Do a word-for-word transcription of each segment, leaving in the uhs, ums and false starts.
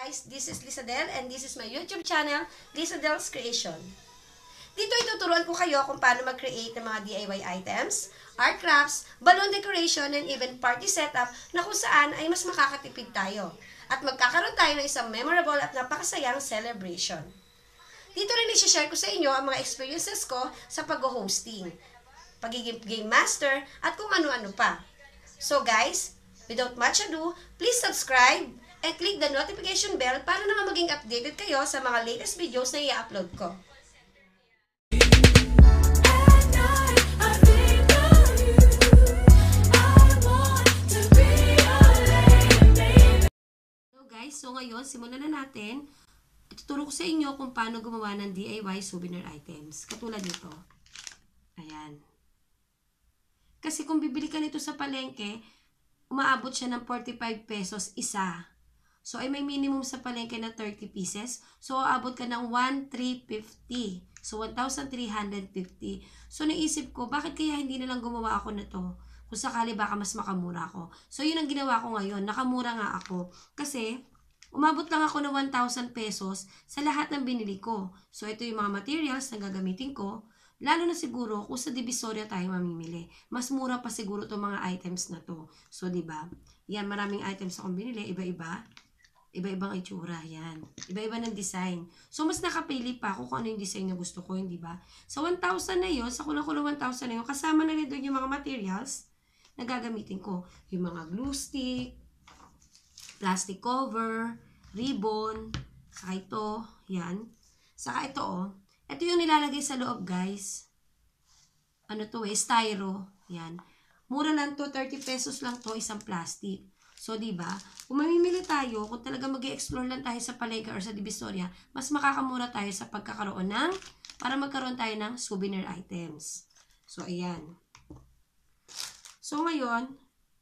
guys, this is Lizadell and this is my YouTube channel, Lizadell's Creation. Dito ituturuan ko kayo kung paano mag-create ng mga D I Y items, art crafts, balloon decoration, and even party setup na kung saan ay mas makakatipid tayo. At magkakaroon tayo ng isang memorable at napakasayang celebration. Dito rin i-share ko sa inyo ang mga experiences ko sa pag-hosting, pagiging game master, at kung ano-ano pa. So guys, without much ado, please subscribe and click the notification bell para naman maging updated kayo sa mga latest videos na i-upload ko. So guys, so ngayon, simulan na natin. Ituturo ko sa inyo kung paano gumawa ng D I Y souvenir items. Katulad nito. Ayan. Kasi kung bibili ka nito sa palengke, umaabot siya ng forty-five pesos isa. So, ay may minimum sa palengke na thirty pieces. So, aabot ka ng one thousand three hundred fifty. So, one thousand three hundred fifty. So, naisip ko, bakit kaya hindi na lang gumawa ako na to? Kung sakali baka mas makamura ako. So, yun ang ginawa ko ngayon. Nakamura nga ako. Kasi, umabot lang ako ng one thousand pesos sa lahat ng binili ko. So, ito yung mga materials na gagamitin ko. Lalo na siguro kung sa Divisoria tayo mamimili. Mas mura pa siguro itong mga items na to. So, diba? Yan, maraming items akong binili. Iba-iba. Iba-ibang itsura. Yan. Iba-iba ng design. So, mas nakapili pa ako kung ano yung design na gusto ko. Hindi ba? Sa one thousand na yun, sa kulang-kulang one thousand na yun, kasama na rin doon yung mga materials na gagamitin ko. Yung mga glue stick, plastic cover, ribbon, saka ito. Yan. Saka ito, oh. Ito yung nilalagay sa loob, guys. Ano to eh? Styro. Yan. Mura lang to. thirty pesos lang to. Isang plastic. So, diba? Kung mamimili tayo, kung talaga mag-i-explore lang tayo sa palengke or sa Divisoria, mas makakamura tayo sa pagkakaroon ng, para magkaroon tayo ng souvenir items. So, ayan. So, ngayon,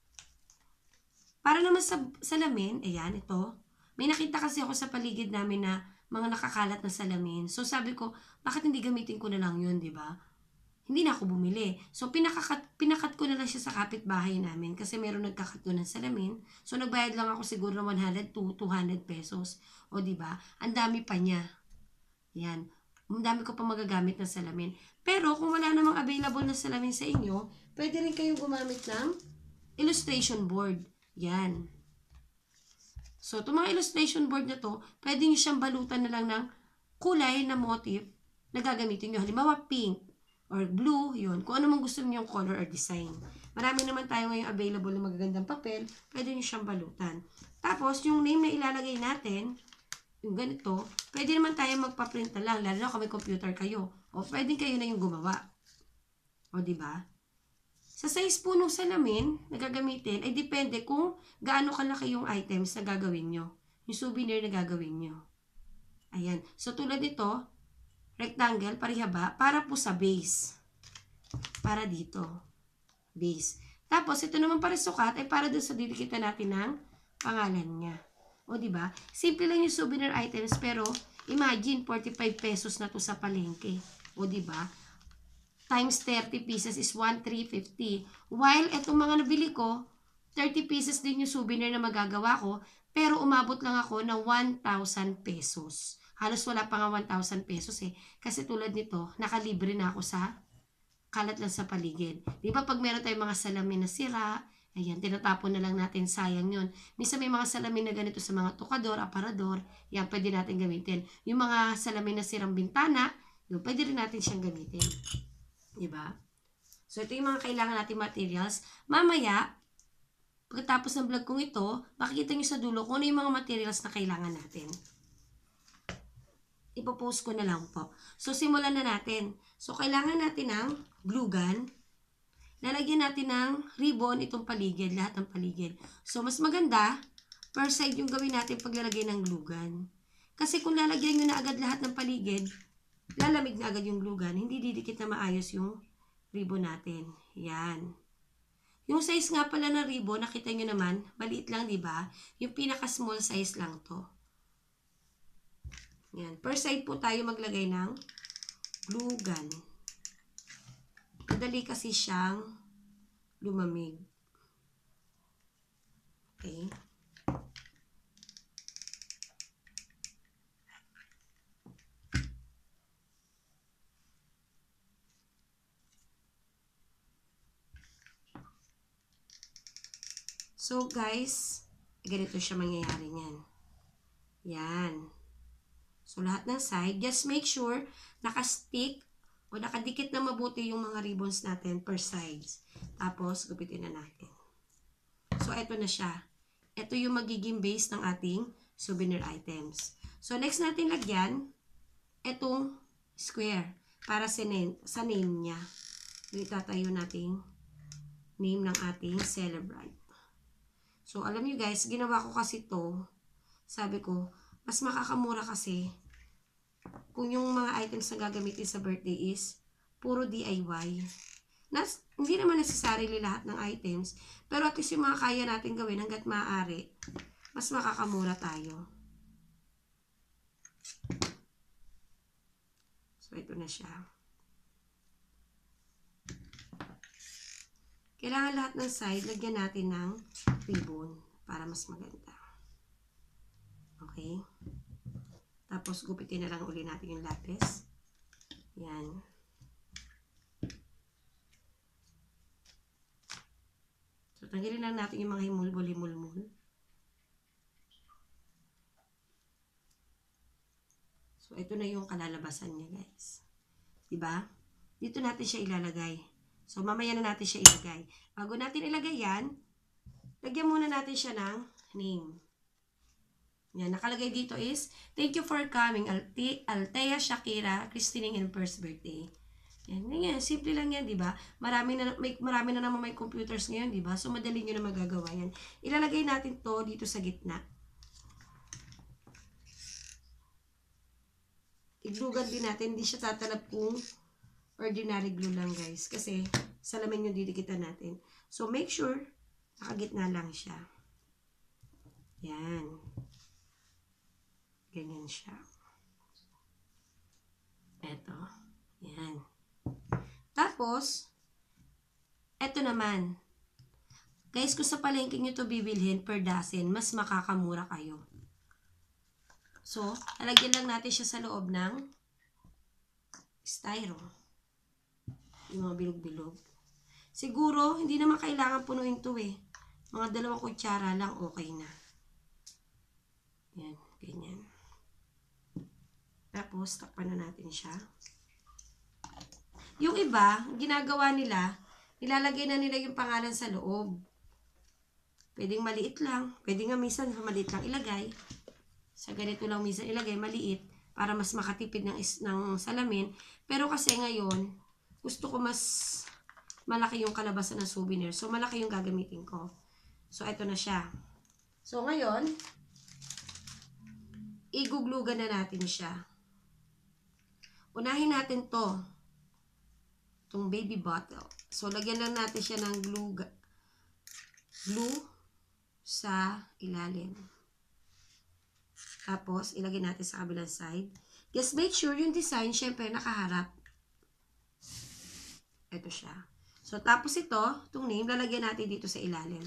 para naman sa salamin, ayan, ito. May nakita kasi ako sa paligid namin na mga nakakalat na salamin. So, sabi ko, bakit hindi gamitin ko na lang yun, di ba? Hindi na ako bumili. So, pinakakat, pinakat ko na lang siya sa kapitbahay namin kasi meron nagkakat ko ng salamin. So, nagbayad lang ako siguro ng one hundred to two hundred pesos. O, di ba? Ang dami pa niya. Yan. Ang dami ko pa magagamit ng salamin. Pero, kung wala namang available na salamin sa inyo, pwede rin kayong gumamit ng illustration board. Yan. So, itong mga illustration board na to, pwede nyo siyang balutan na lang ng kulay na motif na gagamitin nyo. Halimbawa, pink or blue, yun. Kung ano mong gusto nyo yung color or design. Marami naman tayo ngayong available na magagandang papel, pwede nyo siyang balutan. Tapos, yung name na ilalagay natin, yung ganito, pwede naman tayo magpa-print na lang, lalo na kung may computer kayo. O, pwede kayo na yung gumawa. O, diba? Sa size po ng salamin na gagamitin, ay depende kung gaano kalaki yung items na gagawin nyo. Yung souvenir na gagawin nyo. Ayan. So, tulad nito, rectangle, parihaba, para po sa base. Para dito. Base. Tapos, ito naman para sukat, ay para doon sa didikitan natin ng pangalan niya. O, diba? Simple lang yung souvenir items, pero imagine, forty-five pesos na to sa palengke. O, diba? Times thirty pieces is one thousand three hundred fifty. While itong mga nabili ko, thirty pieces din yung souvenir na magagawa ko, pero umabot lang ako ng one thousand pesos. Halos wala pa nga one thousand pesos eh. Kasi tulad nito, nakalibre na ako sa kalat lang sa paligid. Di ba pag meron tayong mga salamin na sira, ayan, tinatapon na lang natin, sayang yun. Minsan may mga salamin na ganito sa mga tukador, aparador, yan, pwede natin gamitin. Yung mga salamin na sirang bintana, yun, pwede rin natin siyang gamitin. Diba? So, ito yung mga kailangan nating materials. Mamaya, pagkatapos ng vlog kong ito, makikita nyo sa dulo kung ano yung mga materials na kailangan natin. Ipopost ko na lang po. So, simulan na natin. So, kailangan natin ng glue gun. Lalagyan natin ng ribbon itong paligid, lahat ng paligid. So, mas maganda, per side yung gawin natin paglalagay ng glue gun. Kasi kung lalagyan nyo na agad lahat ng paligid, lalamig na agad yung glue gun. Hindi didikit na maayos yung ribbon natin. Yan. Yung size nga pala ng ribbon, nakita nyo naman, maliit lang, di ba? Yung pinaka-small size lang to. Yan. Per side po tayo maglagay ng glue gun. Madali kasi siyang lumamig. Okay. So, guys, ganito siya mangyayari niyan. Yan. So, lahat ng side, just make sure nakastick o nakadikit na mabuti yung mga ribbons natin per sides. Tapos, gupitin na natin. So, eto na siya. Ito yung magiging base ng ating souvenir items. So, next natin lagyan, etong square para sa name, sa name niya. So, itatayo natin name ng ating celebrant. So, alam nyo guys, ginawa ko kasi to, sabi ko, mas makakamura kasi kung yung mga items na gagamitin sa birthday is puro D I Y. Nas, hindi naman necessarily lahat ng items, pero at least yung mga kaya natin gawin hanggat maaari, mas makakamura tayo. So, ito na siya. Kailangan lahat ng side, lagyan natin ng ribbon para mas maganda. Okay? Tapos, gupitin na lang uli natin yung lapis. Yan. So, tanggalin lang natin yung mga himulbol-himulmul. So, ito na yung kalalabasan niya, guys. Diba? Dito natin siya ilalagay. So, mamaya na natin siya ilagay. Bago natin ilagay yan, lagyan muna natin siya ng name. Yan, nakalagay dito is, thank you for coming, Alte Altea Shakira, Christine and first birthday. Yan, yan, simple lang yan, di ba? Marami na, may, marami na naman may computers ngayon, di ba? So, madali nyo na magagawa yan. Ilalagay natin to dito sa gitna. Iglugan din natin, hindi siya tatalab kung ordinary glue lang, guys. Kasi, salamin yung didikitan natin. So, make sure, nakagitna lang siya. Yan. Ganyan siya. Eto. Yan. Tapos, eto naman. Guys, kung sa palengke nyo to bibilhin per dozen, mas makakamura kayo. So, lalagyan lang natin siya sa loob ng styro. Yung mga bilog-bilog. Siguro, hindi naman kailangan punuin to eh. Mga dalawang kutsara lang, okay na. Yan, ganyan. Tapos, takpan na natin siya. Yung iba, ginagawa nila, nilalagay na nila yung pangalan sa loob. Pwedeng maliit lang. Pwedeng nga minsan maliit lang ilagay. Sa ganito lang minsan ilagay, maliit. Para mas makatipid ng, is, ng salamin. Pero kasi ngayon, gusto ko mas malaki yung kalabasan ng souvenir. So, malaki yung gagamitin ko. So, ito na siya. So, ngayon, iguglugan na natin siya. Unahin natin to. Itong baby bottle. So, lagyan lang natin siya ng glue, glue sa ilalim. Tapos, ilagay natin sa kabilang side. Just make sure yung design, syempre, nakaharap. Ito siya. So, tapos ito, itong name, lalagyan natin dito sa ilalim.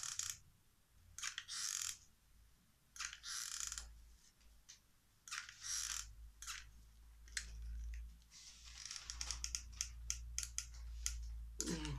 Ayan.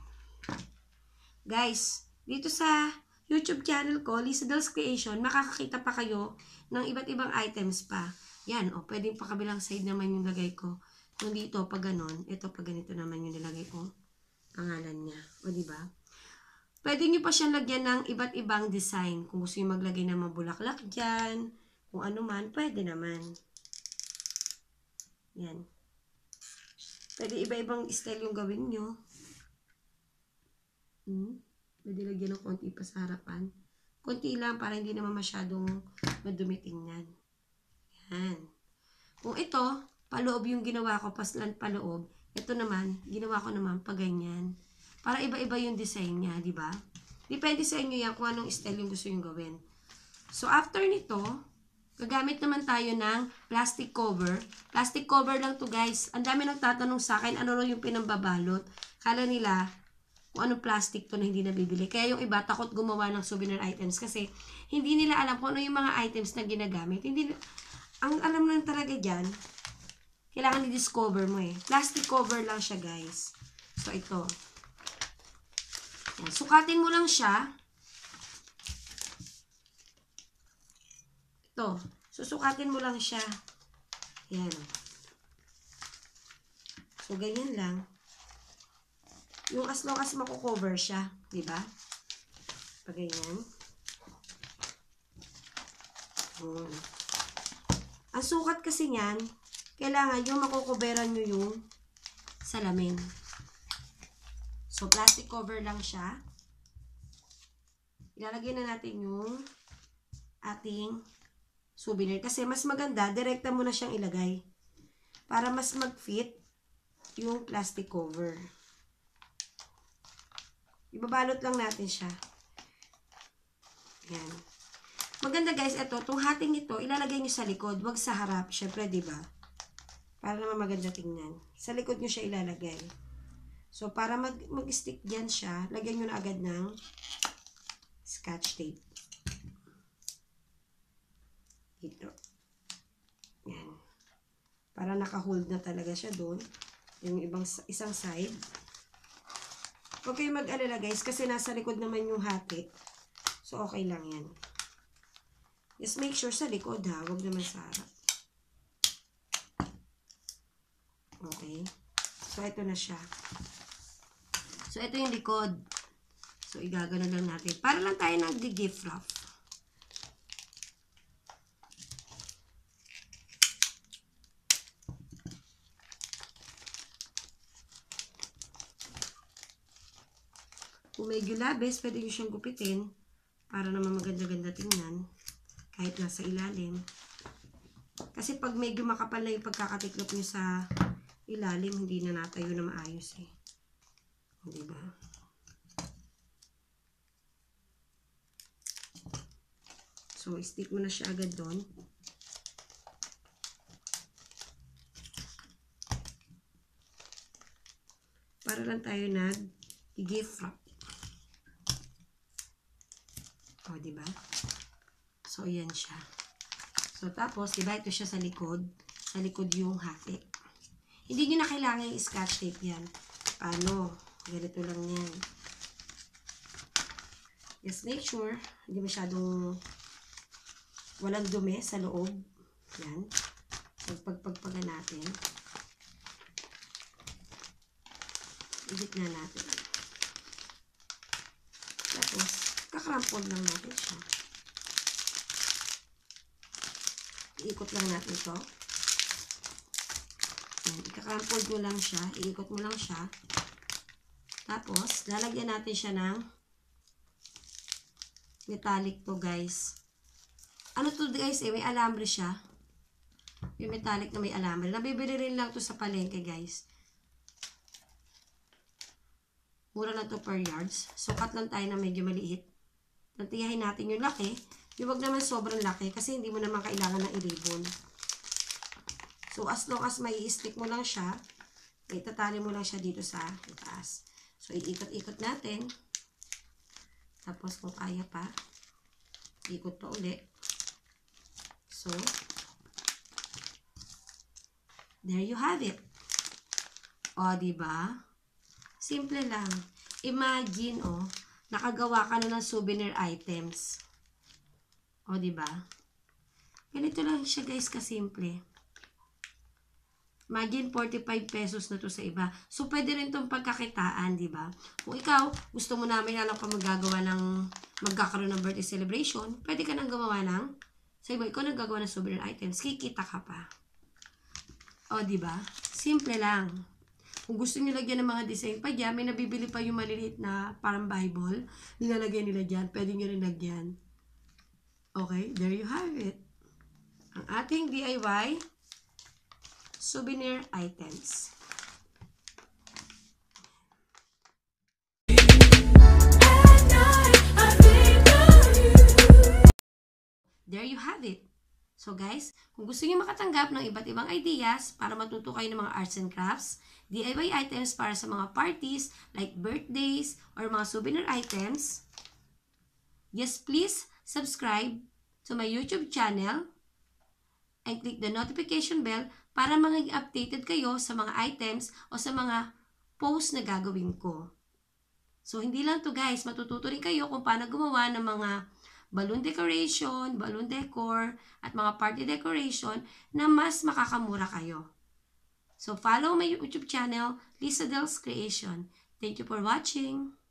Guys, dito sa YouTube channel ko, Lizadell's Creation, makakakita pa kayo ng iba't ibang items pa. Yan, o, pwedeng pa kabilang side naman yung lagay ko. Kung dito, pag ganon, ito, pag ganito naman yung nilagay ko, pangalan niya. O, diba? Pwede nyo pa siyang lagyan ng iba't ibang design. Kung gusto nyo maglagay ng mga bulaklak dyan, kung ano man, pwede naman. Yan. Pwede iba-ibang style yung gawin nyo. Hmm? Pwede lagyan ng konti pa sa harapan. Konti lang para hindi naman masyadong madumiting yan. Yan. Kung ito, paloob yung ginawa ko, paslan paloob. Ito naman, ginawa ko naman pa ganyan. Para iba-iba yung design niya, di ba? Depende sa inyo yan kung anong style yung gusto yung gawin. So, after nito, gagamit naman tayo ng plastic cover. Plastic cover lang to guys. Ang dami nagtatanong sa akin, ano rin yung pinambabalot. Kala nila, kung anong plastic to na hindi nabibili. Kaya yung iba, takot gumawa ng souvenir items kasi hindi nila alam kung ano yung mga items na ginagamit. Hindi, ang alam lang talaga dyan, kailangan i-discover mo eh. Plastic cover lang siya guys. So, ito. Yan. Sukatin mo lang siya. To, susukatin mo lang siya. Yan. So, ganyan lang. Yung as long as mako-cover siya. Diba? Pag ganyan. Hmm. Ang sukat kasi niyan, kailangan yung makukuberan nyo yung salamin. So, plastic cover lang siya. Ilalagay na natin yung ating souvenir. Kasi mas maganda, direkta mo na siyang ilagay. Para mas mag-fit yung plastic cover. Ibabalot lang natin siya. Yan. Maganda guys, ito, itong hating ito, ilalagay nyo sa likod, wag sa harap. Syempre, diba? Para naman maganda tingnan. Sa likod nyo siya ilalagay. So, para mag, mag-stick dyan siya, lagyan nyo na agad ng scotch tape. Ito. Yan. Para naka-hold na talaga siya doon. Yung ibang, isang side. Huwag kayong mag-alala guys, kasi nasa likod naman yung hati. So, okay lang yan. Just make sure sa likod ha, huwag naman sa harap. Okay. So, ito na siya. So, ito yung likod. So, igagano lang natin. Para lang tayo nag-gift wrap. Kung medyo labis, pwede nyo siyang gupitin para naman maganda-ganda tingnan kahit nasa ilalim. Kasi pag medyo makapal na yung pagkakatiklop nyo sa ilalim, hindi na natayo na maayos eh. Diba? So, stick mo na siya agad doon. Para lang tayo nag-gift wrap. O, diba? So, ayan siya. So, tapos, diba, ito siya sa likod. Sa likod yung hati. Hindi nyo na kailangan yung scotch tape yan. Paano? Ganito lang yan. Just make sure, hindi masyadong walang dumi sa loob. Yan. Pagpagpagpagan natin. Igit na natin. Tapos, kakarampol lang natin siya. Iikot lang natin ito. Ikakarampol mo lang siya. Iikot mo lang siya. Tapos, lalagyan natin siya ng metallic to guys. Ano to guys eh, may alambre siya. Yung metallic na may alambre. Nabibili rin lang to sa palengke guys. Mura lang to per yards. So, cut lang tayo na medyo maliit. Nantiyahin natin yung laki. Yung wag naman sobrang laki kasi hindi mo naman kailangan ng i-ribbon. So, as long as may i-stick mo lang siya, itatali mo lang siya dito sa itaas. So, iikot-ikot natin. Tapos, kung kaya pa, ikot pa ulit. So, there you have it. O, diba? Simple lang. Imagine, oh, nakagawa ka na ng souvenir items. O, diba? Ganito lang siya, guys, kasimple. Imagine, forty-five pesos na to sa iba. So, pwede rin itong pagkakitaan, diba? Kung ikaw, gusto mo namin alam ka magagawa ng, magkakaroon ng birthday celebration, pwede ka nang gumawa ng, sa iba, ikaw naggagawa ng souvenir items, kikita ka pa. O, diba? Simple lang. Kung gusto nyo lagyan ng mga design pa dyan, may nabibili pa yung maliliit na parang Bible, nilalagyan nila dyan, pwede nyo rin lagyan. Okay, there you have it. Ang ating D I Y souvenir items. There you have it. So guys, kung gusto niyo makatanggap ng iba't ibang ideas para matuto kayo ng mga arts and crafts, D I Y items para sa mga parties like birthdays or mga souvenir items, yes, please subscribe to my YouTube channel and click the notification bell para maging updated kayo sa mga items o sa mga posts na gagawin ko. So, hindi lang to guys, matututo rin kayo kung paano gumawa ng mga balloon decoration, balloon decor, at mga party decoration na mas makakamura kayo. So, follow my YouTube channel, Lizadell's Creation. Thank you for watching!